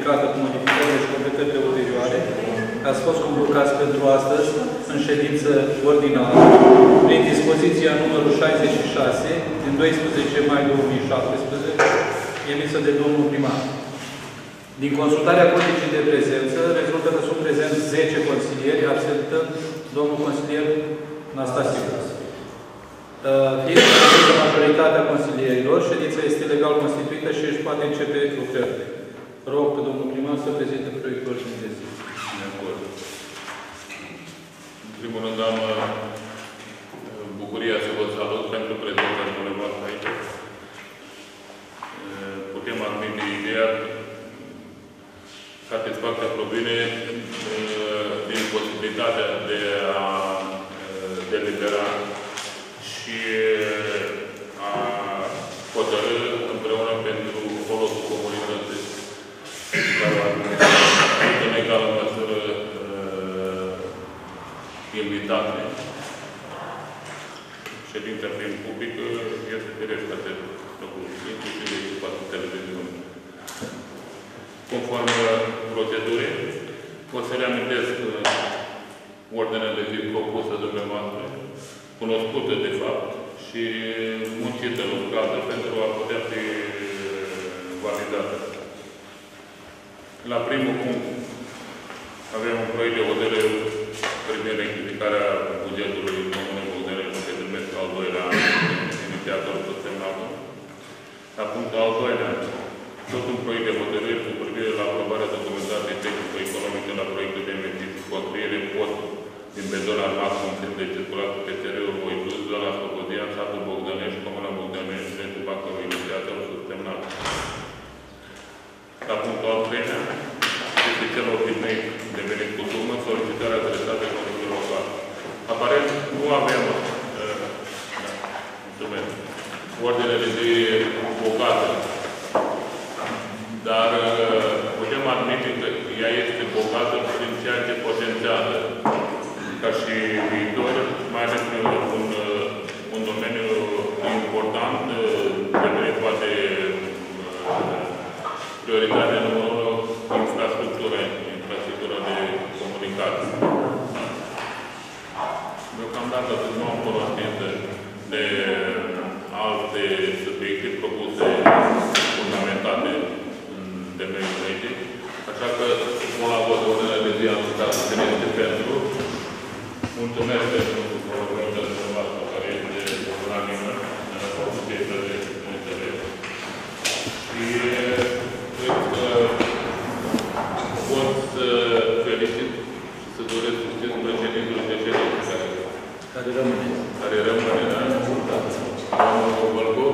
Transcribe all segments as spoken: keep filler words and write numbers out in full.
publicată cu modificările și completările ulterioare. Ați fost convocați pentru astăzi în ședință ordinară prin dispoziția numărul șaizeci și șase din doisprezece mai două mii șaptesprezece, emisă de domnul primar. Din consultarea politicii de prezență, rezultă că sunt prezenți zece consilieri, absentă domnul consilier Nastasiu. Fiind constituită majoritatea consilierilor, ședința este legal constituită și își poate începe lucrările. Rog pe domnul primar să prezinte proiectul ordinii de zi. De acord. În primul rând am bucuria să vă salut pentru prezența dumneavoastră aici. Putem admite ideea satisfacția provine din posibilitatea de a delibera și a hotărâ împreună pentru folosul comunității care va fi în egală măsură invitate. Ședința fiind publică este firesc acest lucru, inclusiv de spațiul televiziunii. Conform procedurii, o să reamintesc ordinea de zi propusă dumneavoastră, cunoscută de fapt și muncită, lucrată pentru a putea fi validată. La primul punct avem un proiect de hotărâre privind rectificarea bugetului Comunei Bogdănești pe trimestrul al doilea an, inițiatorul subsemnatul. La punctul al doilea, tot un proiect de hotărâre cu privire la aprobarea documentației tehnico-economice la proiectul de investiții, construire pod din beton maxim de circulație pe terenul Voi Plus, zona Slobodian, satul Bogdănești, Comuna Bogdănești, județul Bacău, inițiatorul subsemnat. La punctul al treilea, este cel obișnuit devenit cu sumă, solicitarea adresată Consiliului Local. Aparent, nu avem mulțumesc, ordine de zi bogată, dar putem admite că ea este bogată prin ceea ce potențiază ca și viitor, mai ales un, un domeniu important, devenit poate prioritatea numărul unu, infrastructură, infrastructura de comunicație. Deocamdată nu am cunoștință de alte subiecte propuse fundamentate în temeiul legii, așa că supun la vot ordinea de zi anunțată să ne este pentru. Mulțumesc pentru colaborarea dumneavoastră, care este unanimă, în raportul de înțeles. Și cred că pot să felicit și să doresc succes președintelui de ședință Care rămâne. Care rămâne, da? Domnul Bălcov.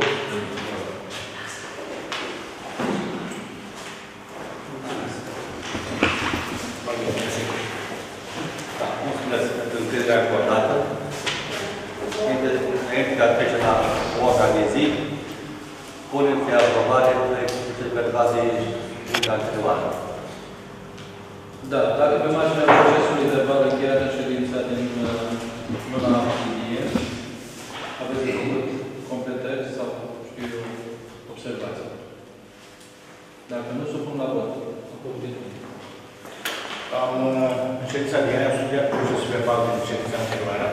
Acordată. Înainte de a trece la ordinea de zi, puneți de aprobare proiectul pe baze din anterioară. Da, dacă pe marginea procesului verbal încheiat în ședința din luna aprilie, aveți de făcut completări sau, știu eu, observații. Dacă nu, supun la vot. Am ședința de ieri, am studiat procesul verbal din ședința anterioară.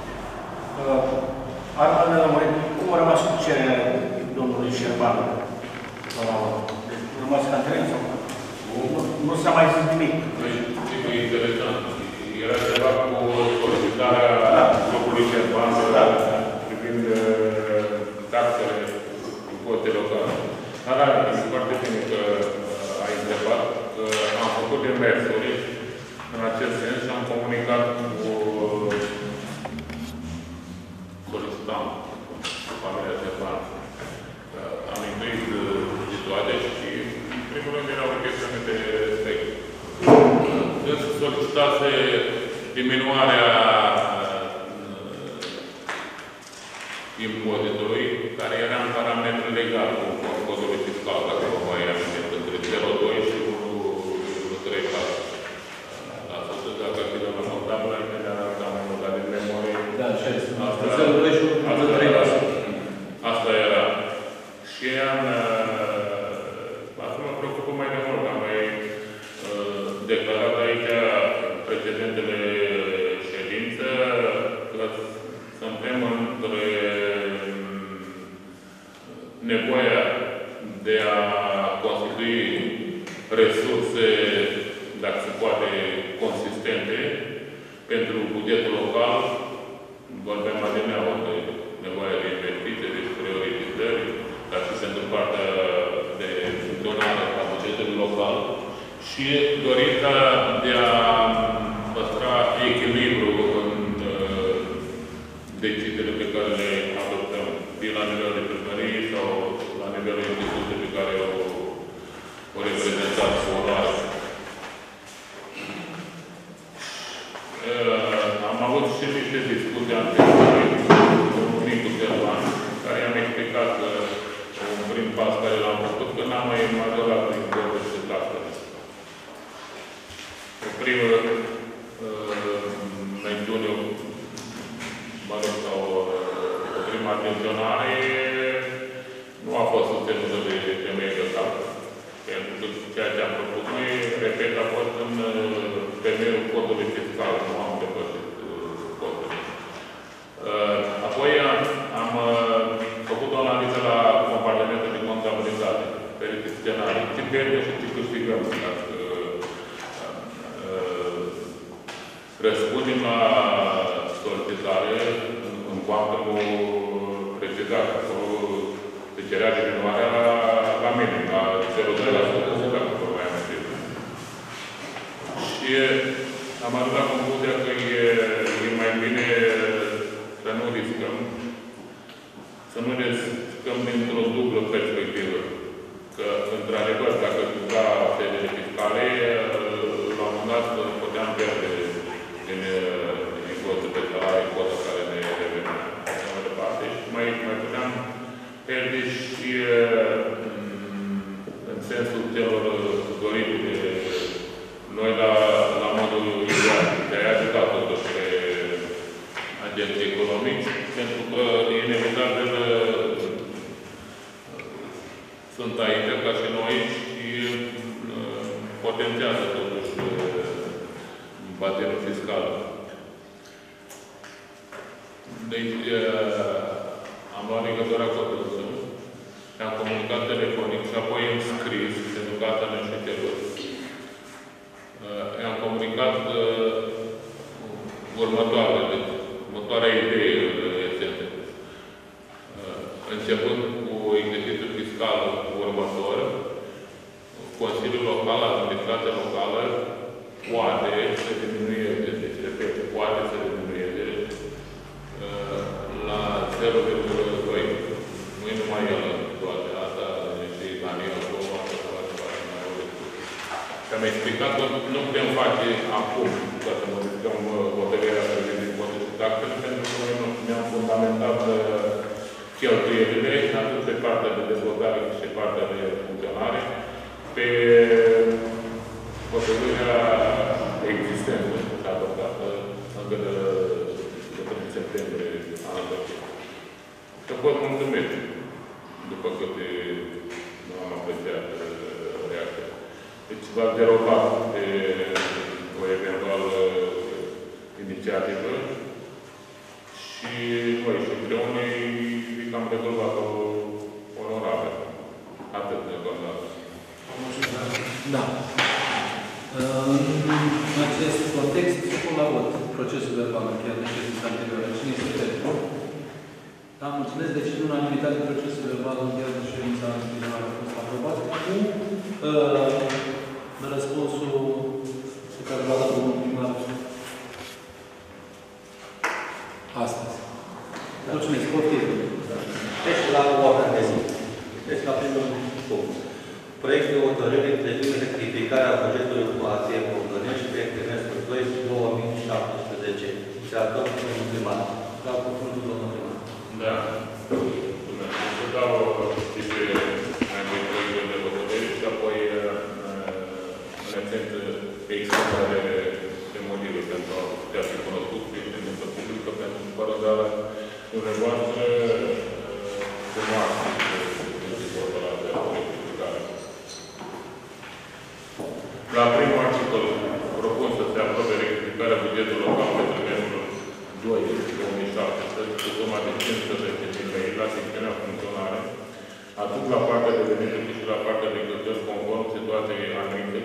Am lămurit cum a rămas cu cererea domnului Șerban. Deci, rămas ca antrenă sau? Nu s-a mai zis nimic. E interesant. Era ceva cu solicitarea grupului Șerban privind taxele impozite locale. Dar e foarte bine că ai întrebat. Am făcut demersuri în acest sens și am comunicat cu solicitant, familia Șerban. Am intuit situația și, în primul rând, era o chestiune de respect. Însă solicitase diminuarea impozitului, care era în parametru legal cu codul fiscal, dacă vă mai amintiți, între zero virgulă doi și unu virgulă treizeci și șase. La sută, dacă ar fi de la notabilă, imediat am mai mutat din memorie. Da, și zero virgulă doi și unu virgulă treizeci și șase. Asta era. Și am... Asta mă preocupă mai de mult, am mai resurse, dacă se poate, consistente pentru bugetul local. Vorbeam adineaua de nevoia de investiții, de prioritări, dar și pentru partea de funcționare a bugetului local și dorința de a păstra echilibru în uh, deciziile pe care le adoptăm, fie la nivel de primărie sau la nivelul instituției pe care o, o reprezentați cu onoare. Uh, am avut și niște discuții anterioare cu Nicu Servan, care i-am explicat că un prim pas care l-am făcut, că n-am mai majorat prin douăzeci de taxele. O primă uh, mențiune, mă rog, sau uh, o primă atenționare nu a fost susținută de femeie de taxă. Pentru că ceea ce am propus noi, repet, a fost în uh, temeiul codului fiscal, nu am depășit uh, codul. Uh, apoi am uh, făcut o analiză la compartimentul de contabilitate, diferite scenarii, ce pierdem și ce câștigăm. Dacă uh, răspundem la solicitare în cuantumul precizat, acolo se cerea diminuarea la, la minim, la zero virgulă doi la sută, dacă vorbeam de tine. Și am ajuns la concluzia că e, e mai bine să nu riscăm, să nu riscăm dintr-o dublă perspectivă. Că, într-adevăr, dacă la ședere fiscale, la un moment dat puteam pierde din impozitul pe salarii, cotă care ne revenea mai departe. Și mai, mai puteam pierde și în sensul celor dorite de noi la, la modul ideal, de a ajuta totuși pe agenții economici, pentru că inevitabil sunt aici ca și noi și potențiază totuși bateriul fiscal. Deci am luat legătura cu dânsul, am comunicat telefonic și apoi în scris, pentru că asta ne-a și cerut. I-am comunicat uh, următoarele, deci, următoarea idee în esență. Uh, începând cu exercițiul fiscal următor, Consiliul Local, Administrația Locală, poate să diminueze, deci, repet, poate să diminueze uh, la zero virgulă doi. Nu e numai el în toate asta, și Daniel acolo, asta să face mai mult. Și am explicat că nu putem face acum, ca să modificăm hotărârea privind impozitul și taxele, pentru că noi ne-am fundamentat cheltuielile, atât pe partea de dezvoltare cât și partea de funcționare, pe hotărârea existentă și adoptată încă de de septembrie anul trecut. Că pot mulțumesc, după câte nu am apreciat reacția. Deci v-ați derogat de o eventuală inițiativă și noi și împreună am rezolvat-o onorabil. Atât de onorabil. Da. În acest context, supun la vot procesul verbal încheiat de ședința anterioară. Cine este pentru? Da, mulțumesc. Deci, în unanimitate, procesul verbal încheiat de ședința anterioară a fost aprobat cu uh, răspunsul pe care l-a dat domnul primar astăzi. Mulțumesc. Poftim. Deci, la ordine de zi. Deci, la primul punct. Proiect de hotărâre privind rectificarea bugetului cu A T M Bogănești pe trimestrul doi două mii șaptesprezece. Se adoptă în primar. Dau cuvântul domnul primar. Da. Să dau niște mai multe proiecte de hotărâre și apoi, în esență, expunere de motive pentru a putea fi cunoscut pe ședință publică, pentru că fără de ala dumneavoastră se moară de hotărâre de rectificare. La primul articol propun să se aprobe rectificarea bugetului local pe trimestrul doi două mii șaptesprezece cu suma de cincisprezece mii lei la secțiunea funcționare, atât la partea de venituri cât și la partea de cheltuieli conform situației anumite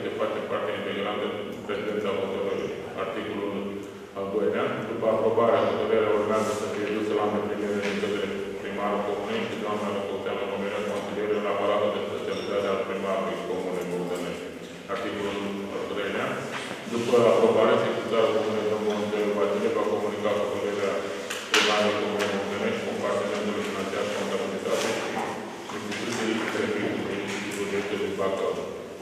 După aprobare, Secretarul Comunei Domnul Monteru Vasile va comunica cu colega primarului Comunei Montenești, compartimentului financiar și contabilitate și instituției serviciului județului Bacău.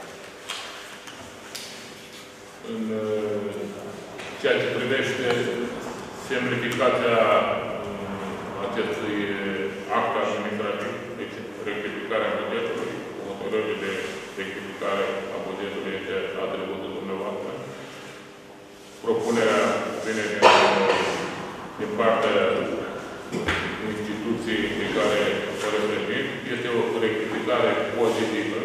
În ceea ce privește semnificația acestui act administrativ, deci rectificarea bugetului, hotărârile de rectificare a bugetului este atributul dumneavoastră. Propunerea vine din, din partea instituției de care o reprezint. Este o rectificare pozitivă.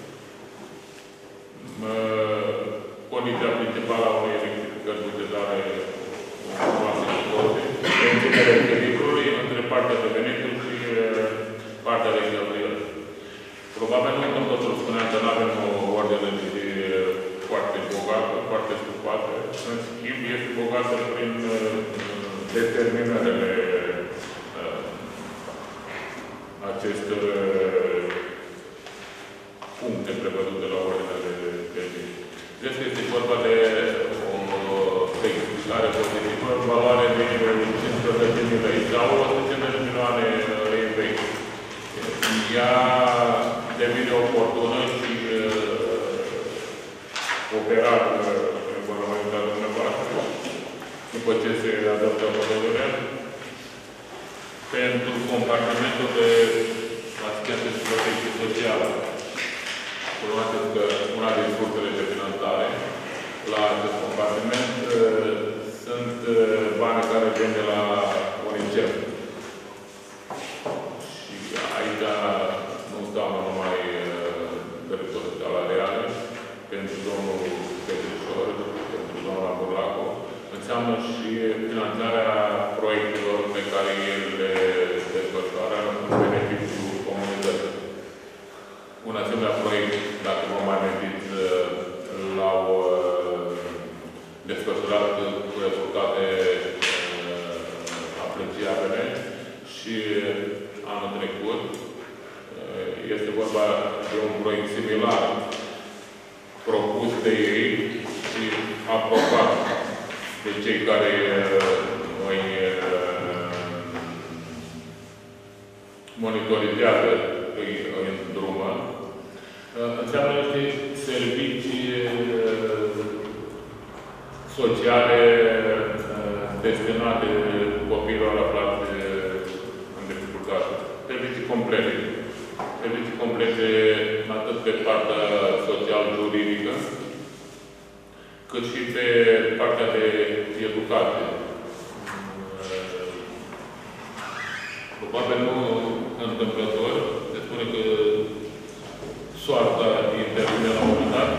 Condiția principală a unei rectificări bugetare menținerea echilibrului între partea de venituri și partea de cheltuieli. Probabil nu întâmplător spuneam că nu avem o ordine de zi foarte bogată, foarte stupată. În schimb, este bogată prin determinările acestor puncte prevăzute la ordinea de zi. Deci este vorba de o rectificare pozitivă în valoare de cincisprezece mii lei sau o sută cincizeci de milioane lei vechi. Ea devine oportună și operabilă în parlamentul dumneavoastră, după ce se adoptă hotărârea, pentru compartimentul de asistență și protecție socială. Cunoașteți că una din sursele de finanțare la acest compartiment sunt bani care vin de la UNICEF. Și aici nu înseamnă numai drepturi salariale pentru domnul Petrișor, pentru doamna Burlacu, înseamnă și finanțarea proiectelor pe care el le desfășoară în beneficiul comunității. Un asemenea proiect, dacă vă mai amintiți, l-au desfășurat cu rezultate apreciabile și anul trecut este vorba de un proiect similar propus de ei și aprobat de cei care noi monitorizează, îi îndrumă. Înseamnă niște servicii sociale destinate copiilor aflați în dificultate. Servicii complete. Servicii complete atât pe partea social-juridică, cât și pe partea de educație. Probabil nu întâmplător, se spune că soarta intervine la un moment dat.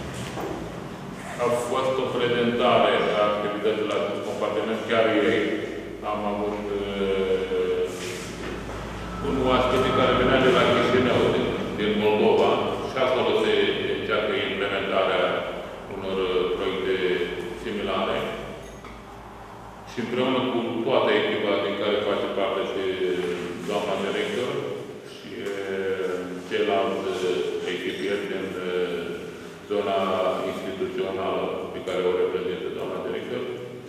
A fost o prezentare a activității la acest compartiment, chiar ei. Am avut uh, un oaspete care venea de la Chișinău, din, din Moldova, și acolo se încearcă implementarea unor proiecte similare. Și împreună cu toată echipa din care face parte și doamna director și ceilalți echipieri din zona instituțională pe care o reprezintă doamna director,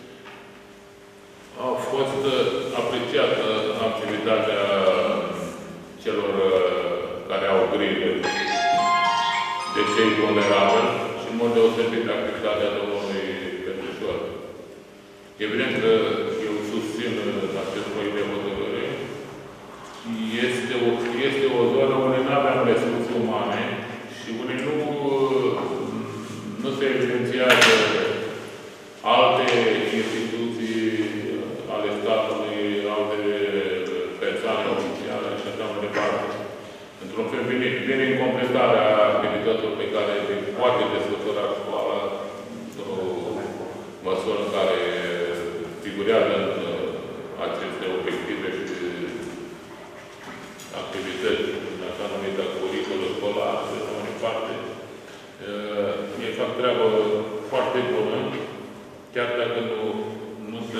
a fost apreciată activitatea celor care au grijă de cei vulnerabili și, în mod deosebit, activitatea domnului Petrișor. Evident că eu susțin acest proiect de hotărâre. Este o, este o zonă unde nu aveam resurse umane și unde nu, nu se evidențiază alte instituții ale statului, alte persoane oficiale și așa mai departe. Într-un fel, vine, vine în completarea activităților pe care se poate desfășura școala într-o măsură în care figurează în aceste obiective și activități, în așa numită curriculă școlară și așa mai departe. Ei fac treabă foarte bună, chiar dacă nu, nu se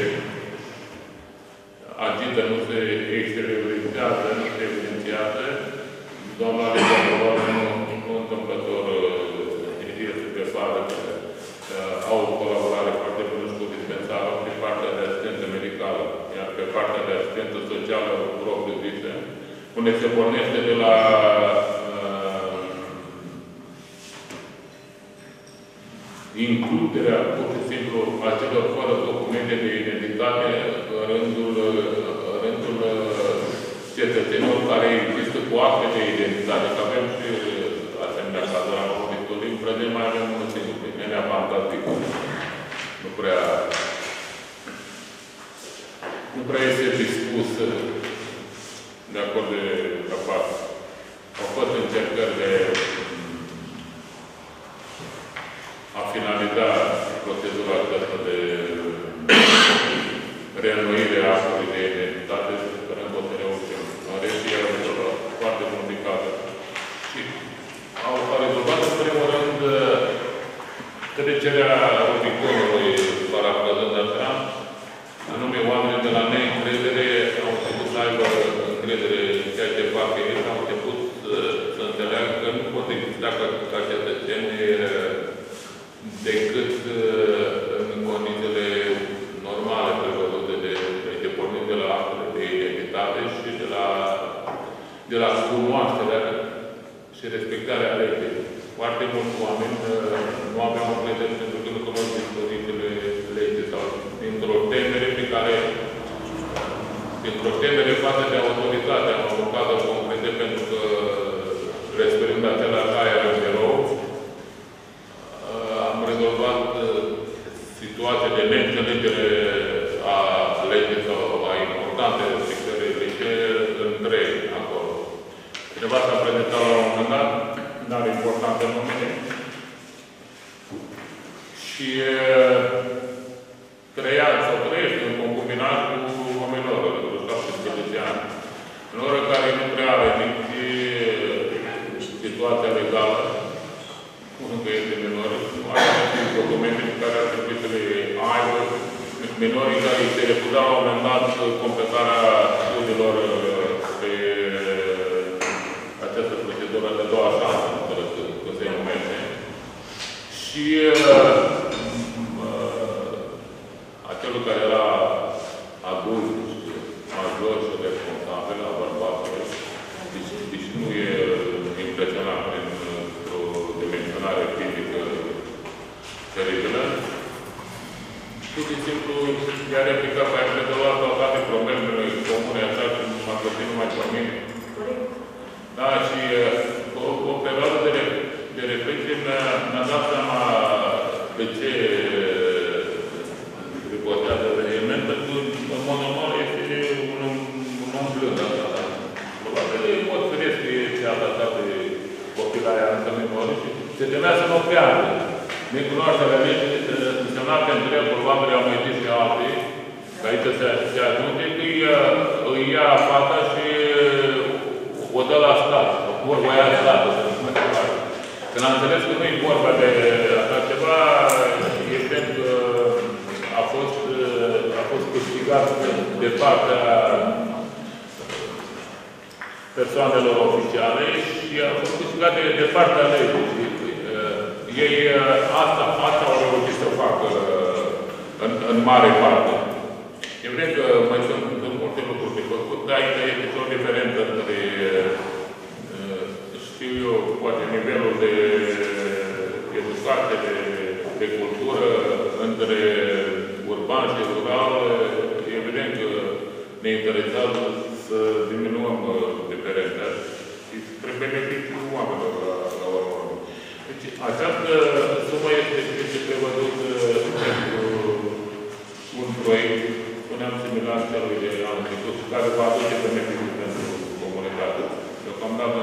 agită, nu se exteriorizează, nu se evidențiază. Doamna Alexandru, nu, nu întâmplător este pe fază că socială propriu-zisă, unde se pornește de la uh, includerea, pur și simplu, a celor fără documente de identitate în rândul, în rândul cetățenilor care există cu acte de identitate. Că avem și asemenea cazuri la Momentului. În prezent mai avem unul singur, pe Nenea Fantastic. Nu prea... Nu prea este dispus de acord de capac. Au fost încercări de a finaliza procedura aceasta de reînnoire a actului de identitate, sperăm că o să reușim. În rest, e foarte complicată. Și au rezolvat, în primul rând, trecerea Rubiconului, parafrazând așa, anume oamenii de la neîncredere au început să aibă încredere în ceea ce fac ei, au început să înțeleagă că nu pot exista ca cetățeni decât în condițiile normale prevăzute de, de pornit de la actele de identitate și de la, de la cunoașterea și respectarea legii. Foarte mulți oameni nu aveau încredere pentru că nu cunosc dispozițiile legii sau dintr-o temere pe care dintr-o temere față de autoritate. Am avut cazuri concrete pentru că respirând același aer în birou, am rezolvat situația de neînțelegere a legii sau a importante respectării legii între acolo. Cineva s-a prezentat la un moment dat, dar importante numele, și trăia sau trăiește în concubinat cu o minoră, de șaptesprezece ani. Minoră care nu prea are nici situația legală, nu că este minoră, nu are nici documente pe care ar trebui să le aibă. Minorii care se refuzau la un moment dat completarea studiilor pe această procedură de doua șansă, că se numește. Și uh, uh, acelul care era adult, major și responsabil la bărbatului, deci, deci nu e impresionant prin o dimensionare fizică teribilă, pur și simplu i-a replicat pe aceea de la toate problemele comune, așa cum m-a găsit numai pe mine. Da, și o, o perioadă de, de reflexie mi-a dat seama de ce ripostează vehement, pentru că, în mod normal, este un, un om blând. Probabil, în mod firesc, este adaptat de copilarea încă minoră și se temea să nu o piardă. Necunoașterea legii însemna pentru el, probabil, au mai zis și alții, că aici se, se ajunge, că îi ia fata și o dă la stat, o ia stat, să nu mai departe. Când am înțeles că nu e vorba de așa ceva, evident că a fost, a fost câștigat de partea persoanelor oficiale și a fost câștigat de, de partea legii. Ei asta, asta au reușit să facă în, în mare parte. Evident că mai sunt, sunt multe lucruri de făcut, dar aici este o diferență între, știu eu, poate nivelul de educație, de, de cultură, între urban și rural. Evident că ne interesează să diminuăm diferența și spre beneficiul oamenilor la, la urmă. Deci, această sumă este, este prevăzută pentru un proiect, spuneam, similar celui de anul trecut, care va aduce beneficii pentru comunitate. Deocamdată,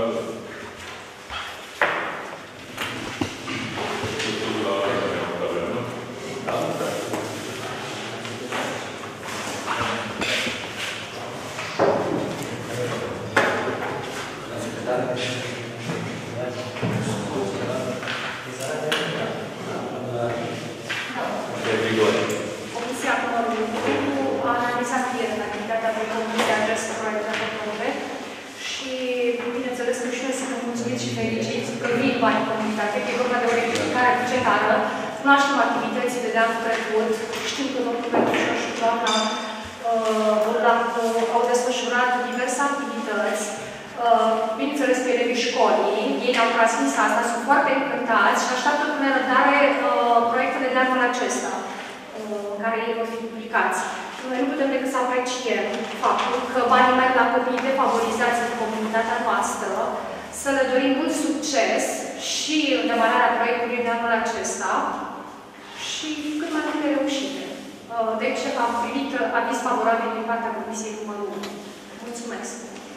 cunoaștem activitățile de anul trecut, știm că domnul Petru și doamna uh, vor au desfășurat diverse activități, bineînțeles pe elevii școlii, ei ne-au transmis asta, sunt foarte încântați și așteaptă cu nerăbdare proiectele de anul acesta, în care ei vor fi publicați. Noi nu putem decât să apreciem faptul că banii merg la copiii defavorizați în comunitatea noastră, să le dorim mult succes și în demararea proiectului de anul acesta și cât mai multe reușite. Deci am primit aviz favorabil din partea Comisiei numărul unu. Mulțumesc!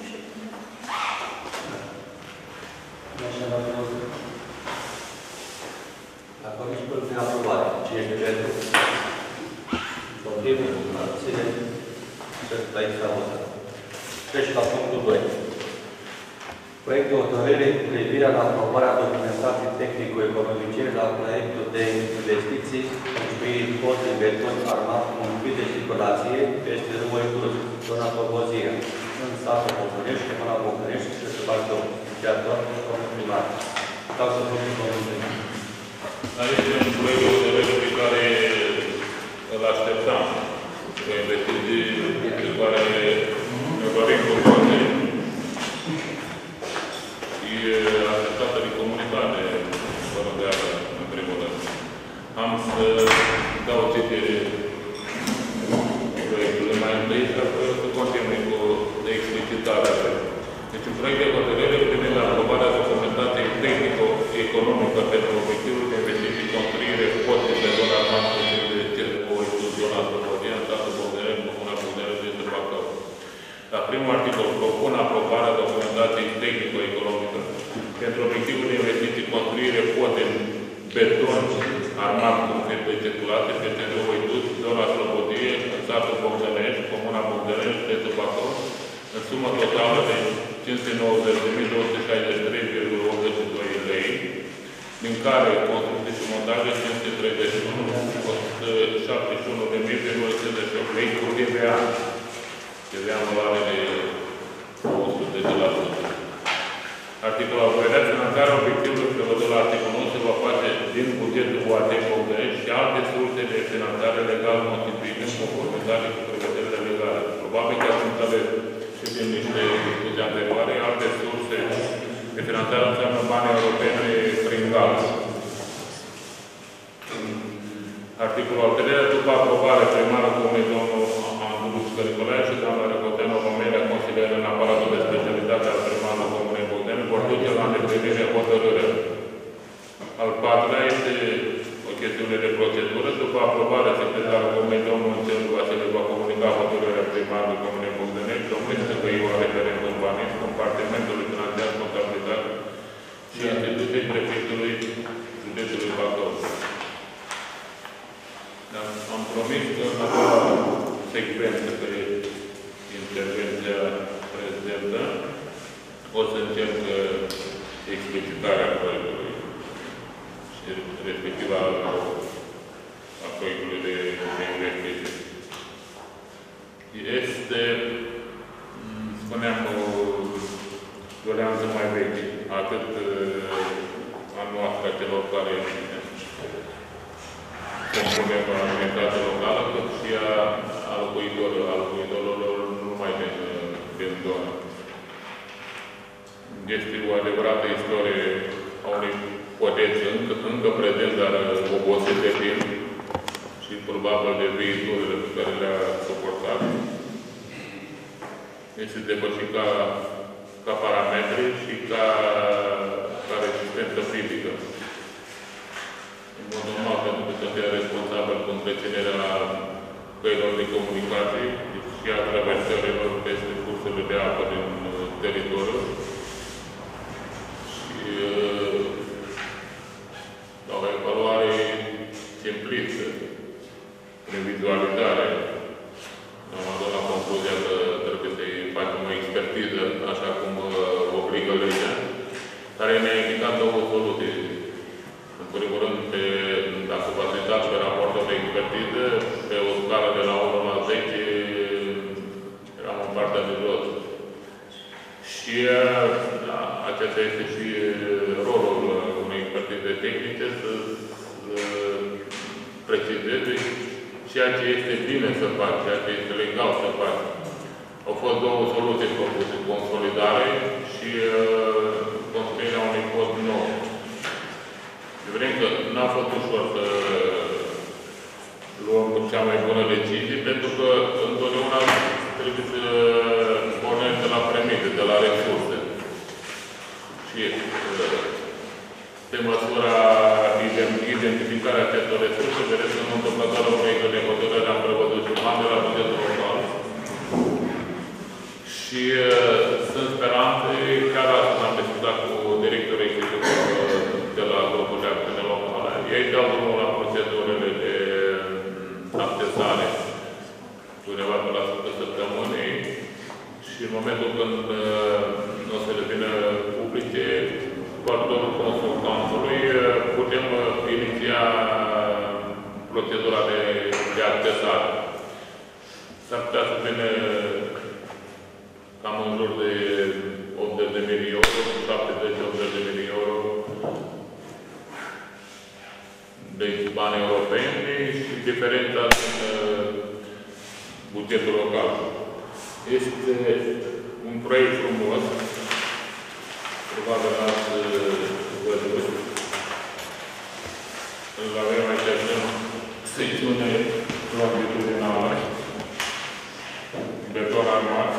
La Comisia de aprobare. Cine este pentru? Împotrivă? Abține? La extraordinară. Trece la punctul doi. Proiect de hotărâre cu privire la aprobarea documentației tehnico-economice la proiectul de investiții construirii pod de beton armat cu un de circulație peste râul Iisus, zona Tobozia, în satul Bocănești, comuna Bocănești și se facă inițiator domnul primar. Dau să vă spun domnul primar. Aici e un proiect de hotărâre pe care îl așteptam. O investiție pe care ne dorim cu toate. E așteptată de comunitate, fără de ală, în primul rând. Am să dau citire proiectului mai întâi, ca să continui cu explicitarea. Deci, un proiect de hotărâre privind aprobarea documentației tehnico-economică pentru obiectivul de investiții, construire, pod de zona noastră de circuitul, zona Tobozia, în satul Bogdărești, comuna Bogdărești, din Bacău. La primul articol, propun aprobarea documentației tehnico-economică pentru obiectivul de investiții, construire, pod de beton armat cu fir de circulație pe centrul Iisus, zona Slobodie, în satul Bogdărești, comuna Bogdărești, județul Bacău, în sumă totală de cinci sute nouăzeci de mii două sute șaizeci și trei virgulă optzeci și doi lei, din care construcții și montaje cinci sute treizeci și unu virgulă o sută șaptezeci și unu de mii cincizeci și opt lei cu T V A. T V A în valoare de o sută zece la sută. Articolul al doilea, finanțarea obiectivului prevăzut la articolul unu se va face din bugetul U A T Bogdărești și alte surse de finanțare legal constituite în conformitate cu prevederile legale. Probabil că ați înțeles și din niște discuții anterioare, alte surse de finanțare înseamnă bani europene prin gaz. Articolul al treilea, după aprobare, primarul Comunei, domnul Andrus Căricolaia și doamna Răcoteanu Romelea, consilier în aparatul de specialitate al primarului Comunei Bogdărești, vor duce la îndeplinire hotărârea. Al patrulea este o chestiune de procedură. După aprobare, secretarul Comunei, domnul Înțelu Vasile, va comunica hotărârea primarului Comunei Bogdărești, domnul Stăgăiu la referendum banist, compartimentului financiar, contabilitate și instituției prefectului județului Bacău. Am promis că în a secvență, că e intervenția prezidentă, o să încerc explicitarea proiectului și respectiv a, a proiectului de, de investiții. Este, spuneam, o doleanță mai veche, atât a noastră a celor care compunem administrația locală, cât și a, a locuitorilor, a locuitorilor nu numai din, din zonă. Este o adevărată istorie a unei potențe încă, încă prezent, dar obosit de timp și probabil de viiturile pe care le-a suportat. Este depășit ca, ca parametri și ca, ca rezistență fizică. În mod normal, pentru că suntem responsabili cu întreținerea căilor de comunicații și a traversărilor peste cursele de apă din teritoriu. Și la o evaluare simplistă, prin vizualizare, am ajuns la concluzia că trebuie să-i facem o expertiză, așa cum obligă legea, care ne-a indicat două soluții. În primul rând, pe, dacă v-ați uitat pe raportul de expertiză, pe o scară de la unu la zece, eram în partea de jos. Și da, acesta este și rolul unei expertize tehnice, să, să precizeze ceea ce este bine să faci, ceea ce este legal să faci. Au fost două soluții propuse, consolidare și uh, construirea unui pod nou. Vrem că n-a fost ușor să luăm cea mai bună decizie, pentru că întotdeauna trebuie să pornim de la premize, de la resurse. Și uh, pe măsura identificarea acestor resurse, vedeți că în întâmplătoarea proiectă de hotărâre am prevăzut și bani de la bugetul local. Și uh, sunt speranțe, chiar astăzi am discutat cu directorul executiv de la grupul de acțiune locală. Ei dau drumul la procedurile de accesare undeva pe la sfârșitul săptămânii și în momentul când uh, nu o să devină publice, cu ajutorul consultantului putem uh, iniția procedura de, de accesare. S-ar putea să vină cam în jur de optzeci de mii euro, șaptezeci optzeci de mii euro de bani europeni și diferența din uh, bugetul local. Este un proiect frumos, probabil ați văzut. Îl avem aici în secțiune longitudinală, beton armat.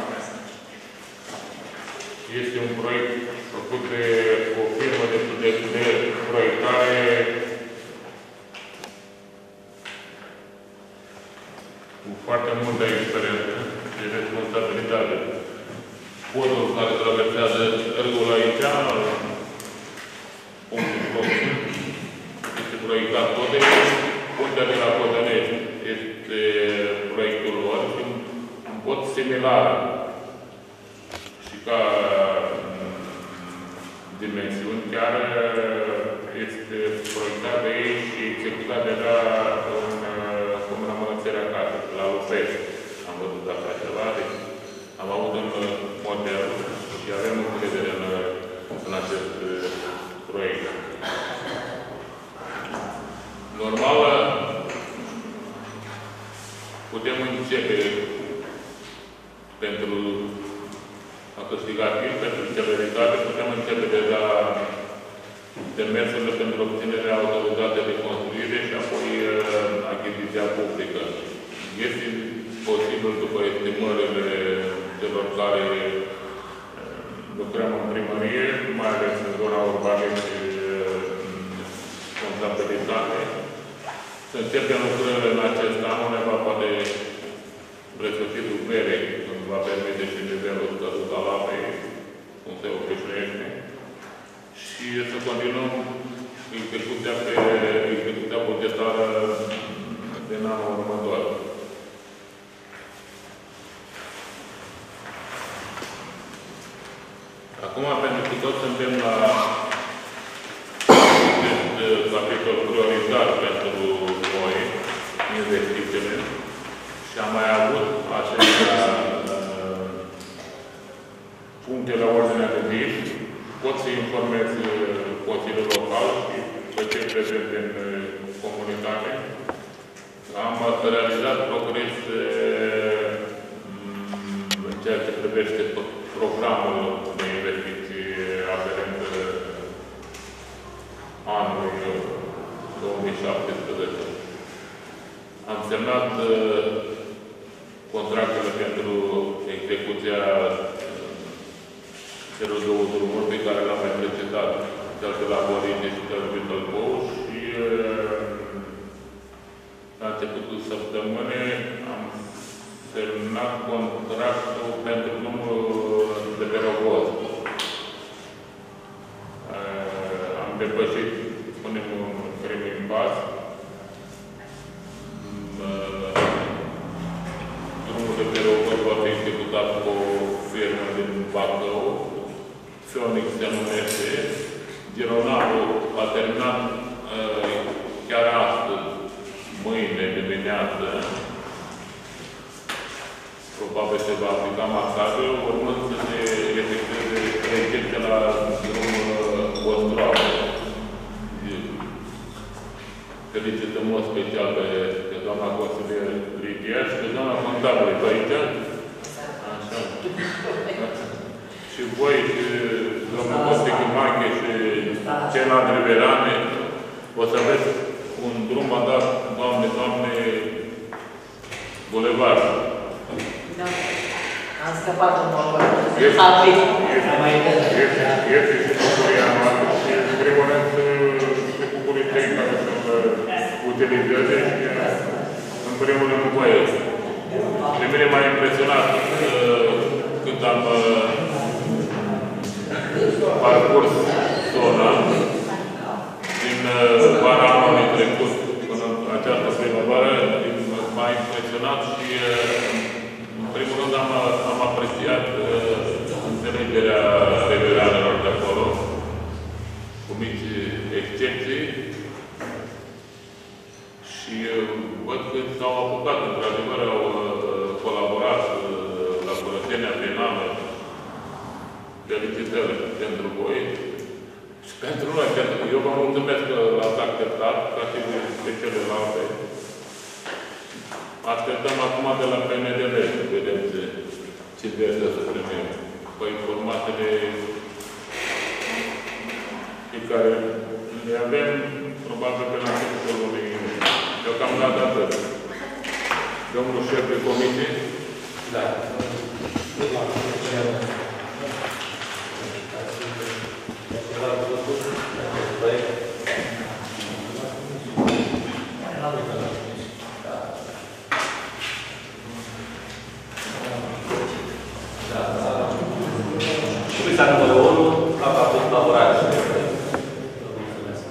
Este un proiect făcut de o firmă de, de, de proiectare cu foarte multă experiență și responsabilitate. Podul care traversează râul aici, punctul proxim, este proiectat tot de puntea de la Codănești. Este proiectul lor și un pod similar și ca dimensiuni chiar este proiectat de ei și executat deja în Comuna Mănățirea Casă, la Lupești. Am văzut așa ceva, deci am avut un model și avem încredere în, în acest proiect. Normal, putem începe pentru a câștiga timp, pentru celeritate, putem începe deja demersurile pentru obținerea autorizate de construire și apoi achiziția publică. Este posibil, după estimările celor care lucrăm în primărie, mai ales în zona urbană și contabilitate, să începem lucrările în acest an, undeva poate spre sfârșitul verii, când va permite și nivelul scăzut al apei, cum se oprește, și să continuăm execuția pe execuția bugetară din anul următor. Acum, pentru că toți suntem la acest capitol prioritar pentru noi, investițiile, și am mai avut acestea uh, puncte la ordinea de zi, pot să informez Consiliul Local și pe cei prezenți în comunitate. Am realizat progres în ceea ce privește programul de investiții aferent anului două mii șaptesprezece. Am semnat contractele pentru execuția celor două drumuri pe care l-am mai precedat, cel de la Borine și cel de Tălbou, și la începutul săptămânii am semnat contractul pentru drumul de pe Rogoz. Am depășit, spunem, un primul impas. Drumul de pe Rogoz va fi executat cu o firmă din Bacău, Phoenix se numește. Gironalul a terminat chiar astăzi, mâine dimineață. Probabil se va aplica masajul, urmând să se efectueze proiecte la drumul Ostroavă. Felicităm în special pe, pe doamna consilier Lidia și pe doamna contabilă pe aici. Așa. Și voi, și domnul Costichi Mache și Cena Dreverane, o să aveți un drum a dat, Doamne, Doamne, bulevard. Da. Am scăpat un moment. Este și bucuria noastră și, în primul rând, și bucurii tăi care să-l utilizeze și, în primul rând, voi. Pe mine m-a impresionat când am parcurs zona din vara anului trecut până această primăvară, m-a impresionat și în primul rând am, am apreciat înțelegerea reveranelor de acolo, cu mici excepții, și văd că s-au apucat, într-adevăr, au colaborat la curățenia penală. Felicitări pentru voi și pentru noi. Eu vă mulțumesc că l-ați acceptat, ca și de celelalte. Așteptăm acum de la P N D L să vedem ce, ce verse să primim. Pe informațiile pe care le avem, probabil pe la începutul lunii iunie. Deocamdată atât. Domnul șef de comisie? Da. Lista numărul unu, raportul colaborare. Mulțumesc.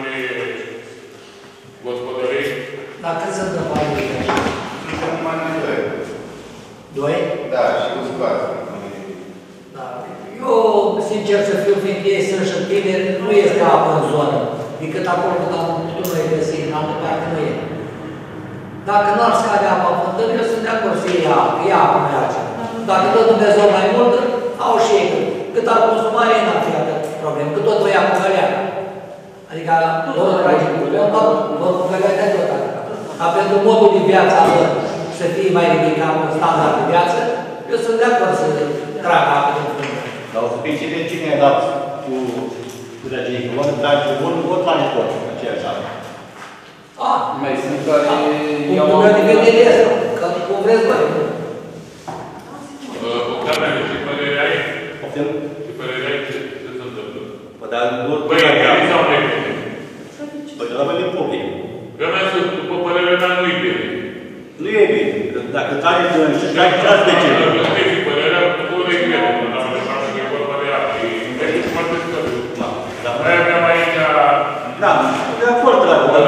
La cât sunt de bani? Suntem mai noi doi. sincer să fiu, fiindcă ei sunt și tineri, nu este apă în zonă. Decât acolo cât am putut noi găsi, în altă parte nu e. Dacă nu ar scade apa fântână, eu sunt de acord să iei apă, că ia apă mai alții. Dacă tot Dumnezeu mai mult, au și ei cât. Cât ar consuma, ei n-ar fi atât problemă, că tot o ia cu găleacă. Adică, vă găleacă tot atât. Dar pentru modul de viață lor să fie mai ridicat un standard de viață, eu sunt de acord să tragă apă din fântână. Dar o să fie cine, cine a dat cu dragii, că vor trage un vot la nepot, aceeași apă. Ah, Mai sunt care iau... punctul meu de vedere este, că cum vreți voi. Doamne, ce părere ai? Poftim? Ce părere ai? Ce se întâmplă? Bă, dar nu... Băi, bine sau nu e bine? Băi, de la mine public. Că mea să, după părerea mea, nu e bine. Nu e bine. Că dacă tragi și tragi tragi de ce? Nu e părerea, tu regret. Nu am lăsat să e vorba de apă. E foarte scăzut. Noi aveam aici... Da, de acord, dragă, dar...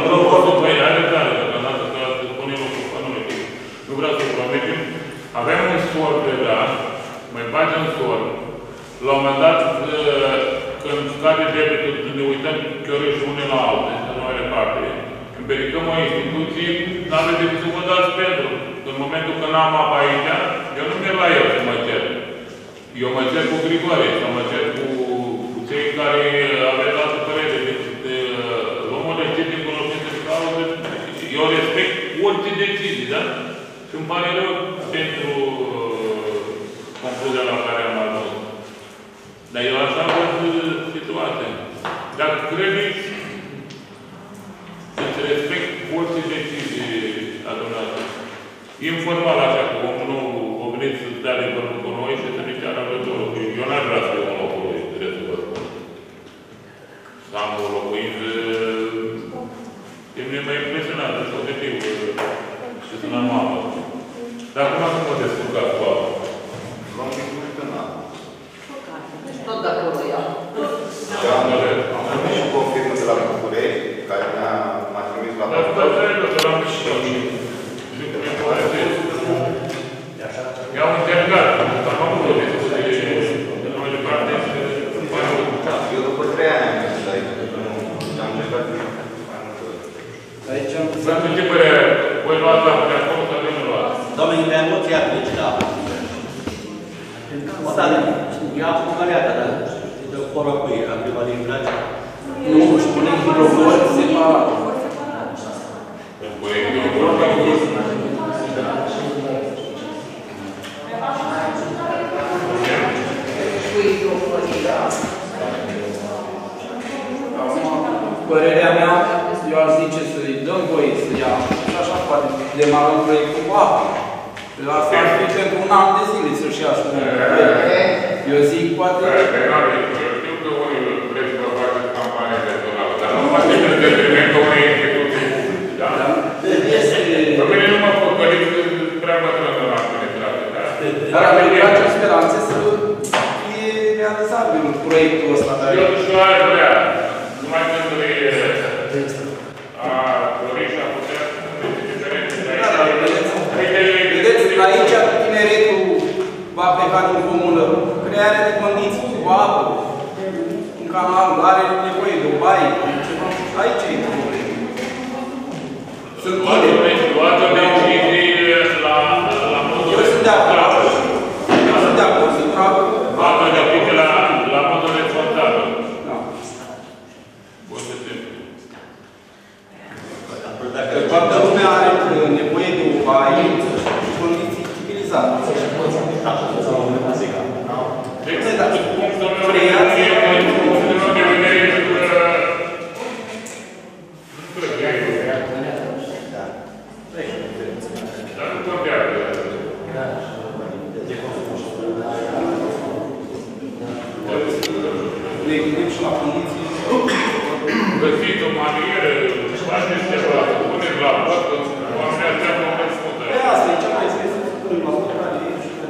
Nu vreau să promitem. Avem un sor de la, mai bagi în sor. La un moment dat, când scade debitul, ne uităm chiorâși une la alte, în mai departe, împericăm o instituție, n-aveți decât să vă dați pentru. În momentul când am apa aici, eu nu merg la el să mă cer. Eu mă cer cu Grigore, sau mă cer cu cei care aveți altă părere. Deci, luăm o decizie din cunoștință de cauză. Eu respect orice decizie, da? Și îmi pare rău pentru concluzia la care am ajuns. Dar eu așa văd situația. Dacă credeți, să-ți respect orice decizie a dumneavoastră. Informal așa, că omul nu a venit să stea de vorbă cu noi și să ne ceară ajutorul. Eu n-aș vrea să fiu un locul lui, trebuie să vă spun. Să am o locuință, e mai impresionantă și obiectiv și sunt normală. Dar acum cum mă descurcați cu apă? L-am făcut în apă. Tot de acolo ia. Am primit și confirmă de la București, care m-a trimis la Dar București. stai, stai, stai, l-am și eu. I-au încercat, am avut o discuție de mai departe. Eu după trei ani am venit aici, am încercat de Aici am Să am ce părere, voi luați apă de acolo sau de nu luați? Doamne, mi-a emoția de ce da. Mă, dar ia cu găleacă, dar de foră cu ei, am privat din place. Nu, își pune hidrofor separat. Păi, eu vreau ca un gust. Părerea mea, eu aș zice să-i dăm voie să ia și așa poate demarăm proiectul cu apă. Asta ar fi pentru un an de zile să-și ia spune. Eu zic, poate... Eu știu că unii vreți să faceți campanie electorală, dar nu face că detrimentă unei instituții. Da? Pe mine nu mă păcăliți că prea bătrână la administrație, da? Dar avem face o speranță să fie realizabil proiectul ăsta. Eu și eu aș vrea, numai când e a dori și a putea să fie diferențe. Vedeți, aici tineretul va pleca din comună. Crearea de condiții, cu apă, un canal, are nevoie de o baie, ceva. Aici e problema. Sunt tineri. Luați o decizie la modul... Eu sunt de acord. Eu sunt de acord să tragă. Luați o decizie la modul responsabil. Da. Bun să știu. Dacă Toată lumea are nevoie de o baie și condiții civilizate. Deci, punctul meu de vedere, punctul meu de vedere este că nu cred că e. Dar nu contează. Ne gândim și la condiții. Găsiți o manieră, faceți ceva, puneți la vot, că oamenii astea nu răspundă. Pe asta e cea mai zi să spunem la vot care e și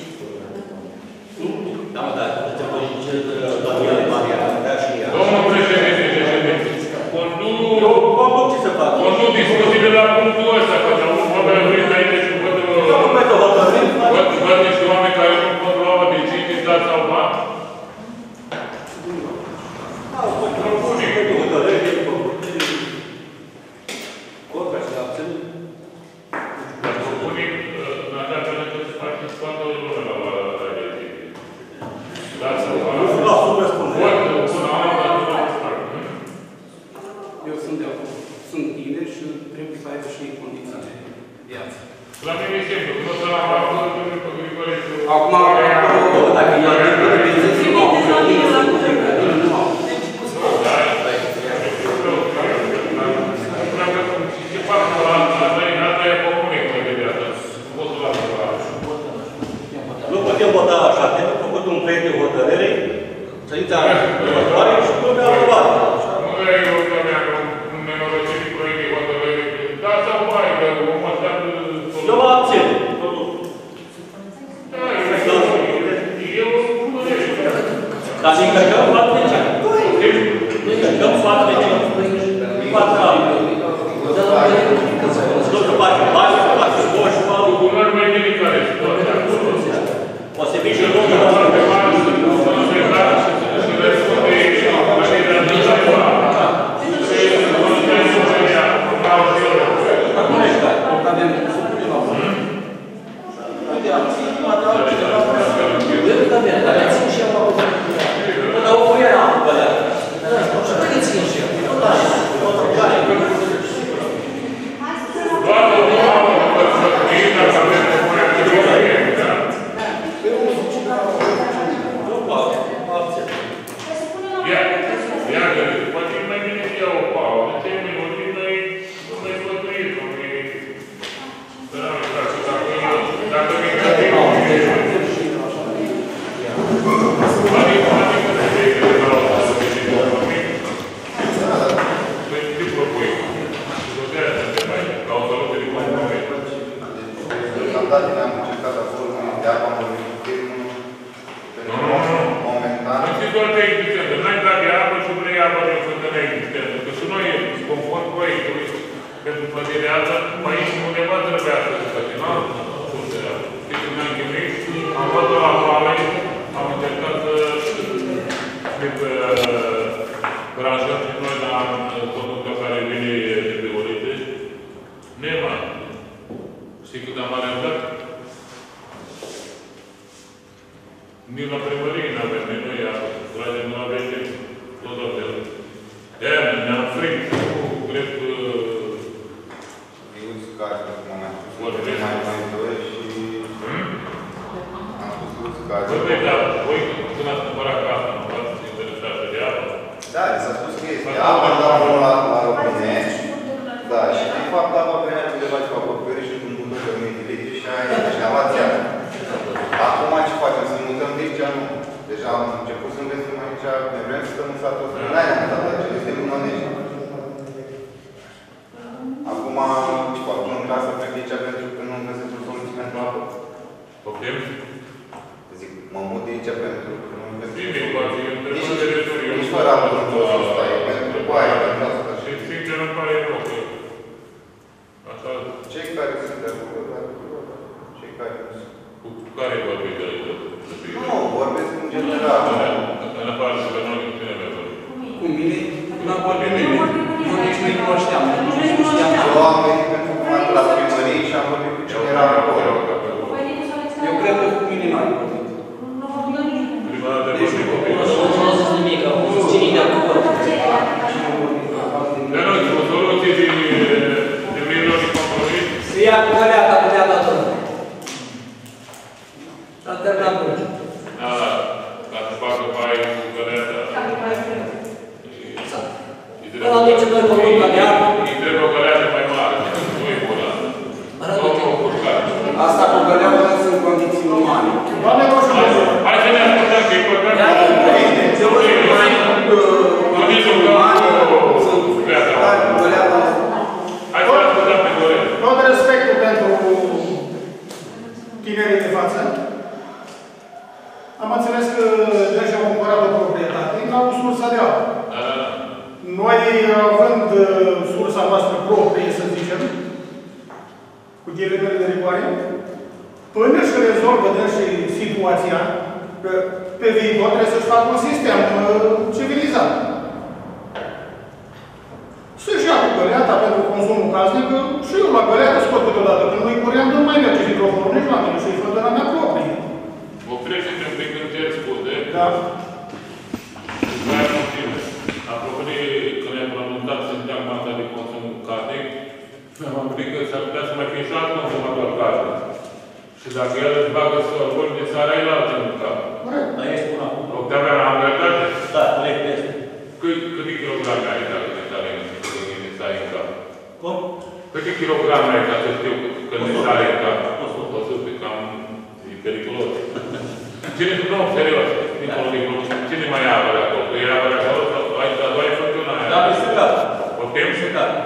da, mă, dar te voi zice doamna Maria, da și ea. Domnul președinte, președinte, Eu am făcut ce să fac. conduc discuțiile la punctul ăsta, că să nu vă hotărâți aici și văd Eu nu mai te hotărât. văd niște oameni care nu pot lua o decizie, dați sau bat. Pe viitor trebuie să-și facă un sistem de, când ne-am pronunțat sintagma de consum casnic, m-am gândit că s-ar putea să mai fie și alt consumator casnic. Și dacă el îți bagă sorbul de seara, el altă în cap. Corect, dar ei spun acum. Octavian, am dreptate? Da, corect este. Câte kilograme ai dacă ne sare în cap? Cum? Câte kilograme ai ca să știu când ne sare în cap? o sută, cam e periculos. Cine, nu, serios, cine mai apă de acolo? Că era apă de acolo sau ai dat doar făciuna aia? Da, este gata. Optim? Este gata.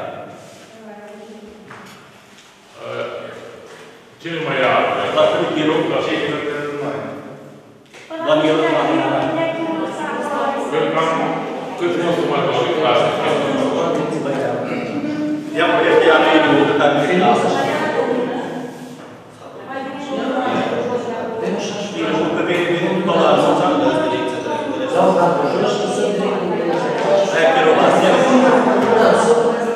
Cine mai apă? La trei kilograme. Ce kilograme nu mai? Daniel, Daniel. Cam câți consumatori clasă? Ia mă, este ea mea de care mi-e lasă. Știu că vei veni tot la înțeamnă de asta direcție de regulile. Vreau să dau jos și să trec cu ele. Aia că rău, asta e. Da, să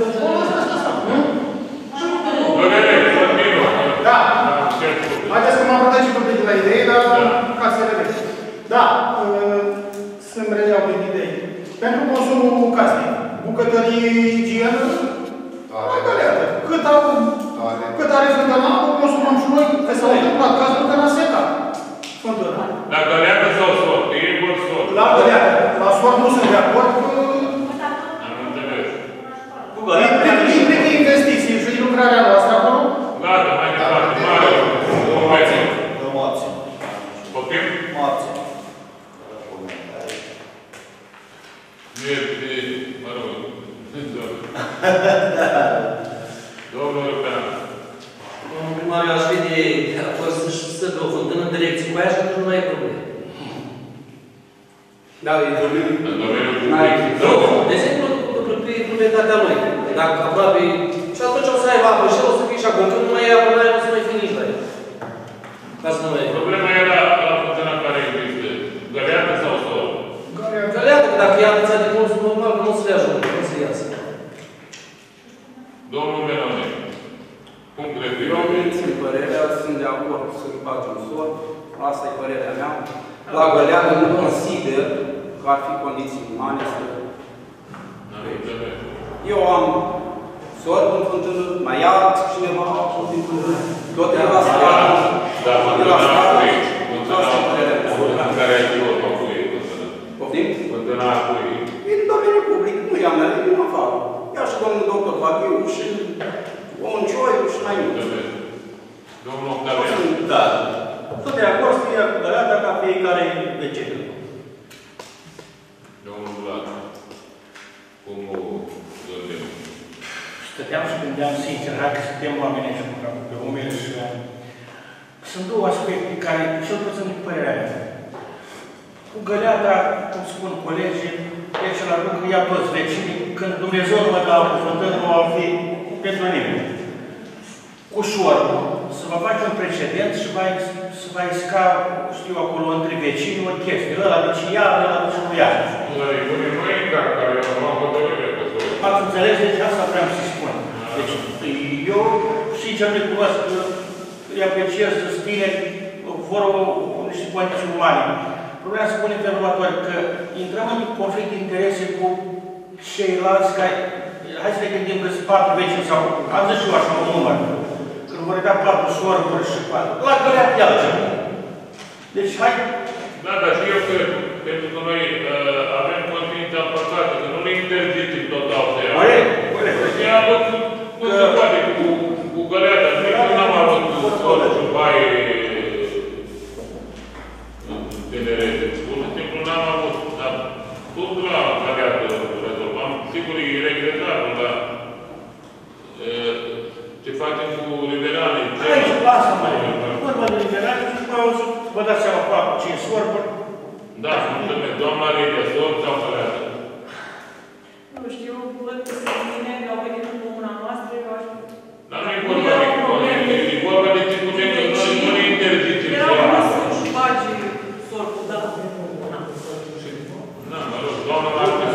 Da. Haideți că m-am rătăcit un pic la idei, dar ca să revin. Da, să-mi reiau din idei. Pentru consumul casnic, bucătărie, igienă, agaleată. Cât au, cât are fântâna, o consumăm și noi, că s-au întâmplat cazul că n-a secat fântâna. La găleată sau sort? Ei vor sort. La găleată. La sort nu sunt de acord, că Am înțeles. implică investiții și lucrarea noastră acolo. Gata, mai departe. Mare, convenție. Promoție. Poftim? Promoție. Nu e de, mă rog, domnul European. Domnul primar, eu aș vede, a fost să-și săbe o fântână în direcție cu aia și atunci nu mai e probleme. Da, e domeniul. În domeniul public. De exemplu, proprietatea lui. Dacă aproape... Și atunci o să aibă apă și el o să fie și acolo. Când nu mai e apă, nu o să mai fie nici la el. Ca să nu mai e. Problema era la fântâna care există. Găleată sau sol? Găleată, că dacă e atâția de mult, normal, nu o să le ajungă, nu o să iasă. Domnul Melone, cum crezi? Eu am mențin părerea, sunt de acord să facem sol, asta e părerea mea. La găleată nu consider că ar fi condiții umane să... Eu am sorb în fântână, mai ia cineva apă din fântână. Tot e la stat. Da, e la stat. Asta e părerea mea. Fântâna care ai fi o făcuie fântână. Poftim? Fântâna cui? E în domeniul public, nu i-am mea, nu mă fac. Ia și domnul doctor Vaviu și omul Cioiu și mai mult. Domnul Octavian. Da. Sunt de acord să fie găleată ca fiecare deceniu. Domnul Vlad. Cum o gândim? Stăteam și gândeam sincer, hai că suntem oameni și pe umeri și... Sunt două aspecte care, cel puțin cu părerea mea. Cu găleata, cum spun colegii, deci la lucru ia toți vecinii, când Dumnezeu nu mă dă apă fântână, nu va fi pentru nimeni. Cu șorbul, să vă face un precedent și va, să va isca, știu, acolo între vecini o chestie. Ăla de ce ia, ăla de ce nu ia. Dar e bune noi care au luat hotărâre pe sol. Ați înțeles? Deci asta vreau să spun. Deci, eu, sincer, nu cunosc, îi apreciez tineri, vor niște condiții umane. Problema se pune pe următoare, că intrăm în conflict de interese cu ceilalți care, hai să ne gândim că sunt patru vecini sau, am zis și eu așa, un număr, când vor da patru sorburi și patru, la gălea pe altceva. Deci, hai... Da, dar și eu cred, pentru că noi uh, avem conștiința păcată, că nu ne interzicem total de ea. Corect, corect. Deci ea nu, nu se poate cu, cu găleata, nu că n-am avut sol și baie tinerete. Pur și simplu n-am avut, dar tot la găleată rezolvam. Sigur, e regretabil, dar ce facem cu liberalii? Aici, lasă mai vorba de liberalii, și după vă dați seama fac cinci sorburi. Da, mulțumesc. Doamna Lidia, sorb sau găleată? Nu știu, văd că se ține, că au venit în comuna noastră, eu aș... Dar nu e vorba de comune, e vorba de ce putem că noi nu ne interzicem. Era una să-și bagi sorbul, da, una. Da, mă rog, doamna Martin.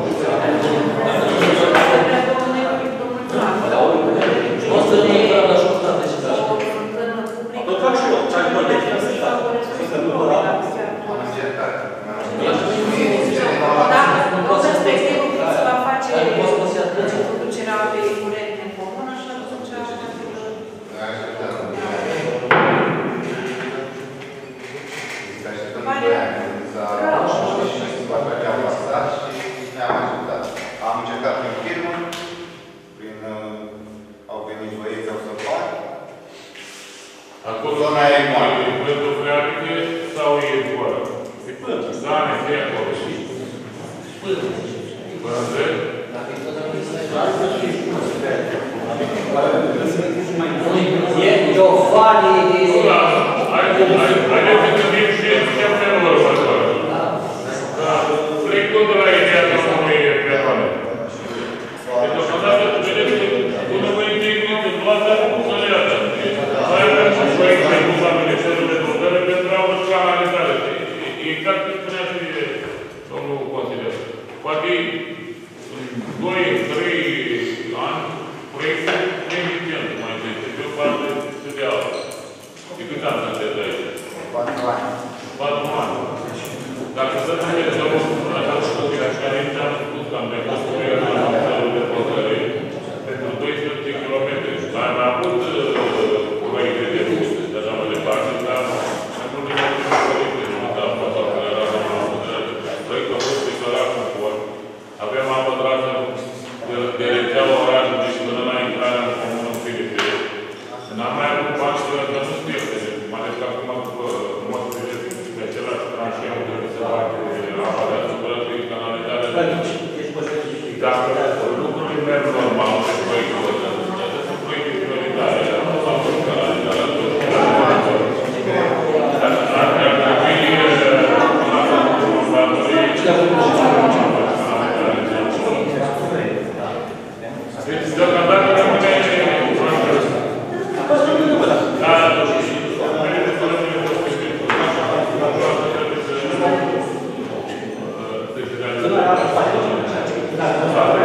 O să ne intră la șurtat de și da. Tot fac și eu, ce ai vorbit de ce să fac? Să nu vă rog. Am încercat. zona aia e moale. E plătul freatice sau e goală? Da, ne fie acolo. Până E o vanie de... Haideți să gândim și ce felul următor. Plec tot de la ideea că nu e perioadă. Deci, deocamdată, vedeți că până vă integriți în toată, să le iată. Mai avem un proiect mai bun la Ministerul de Dezvoltare pentru a o analizare. Exact ce spunea și domnul consilier. Poate în doi trei ani, proiectul neeficient, mai zice, de o parte și de alta. De cât ani sunteți aici? patru ani. patru ani. Dacă să spuneți, domnul, această copilă care aici am spus că am reconstruit la Ministerul de Dezvoltare pentru doisprezece kilometri. Am avut proiecte de ruste, de așa mai departe, dar nu le am avut proiecte de ruste, am fost accelerat, am avut proiectul a fost declarat conform. Avem apă trasă de rețeaua orașului și până la intrarea în comună în Filipe. N-am mai avut bani să nu este, mai ales că acum după mă privesc pe același tranșeu de se face apa de asupra și canalizarea. Dacă lucrurile merg normal pe proiectul ăsta, acestea sunt proiecte prioritare, apă, canalizarea, ar trebui deci, deocamdată rămâne da,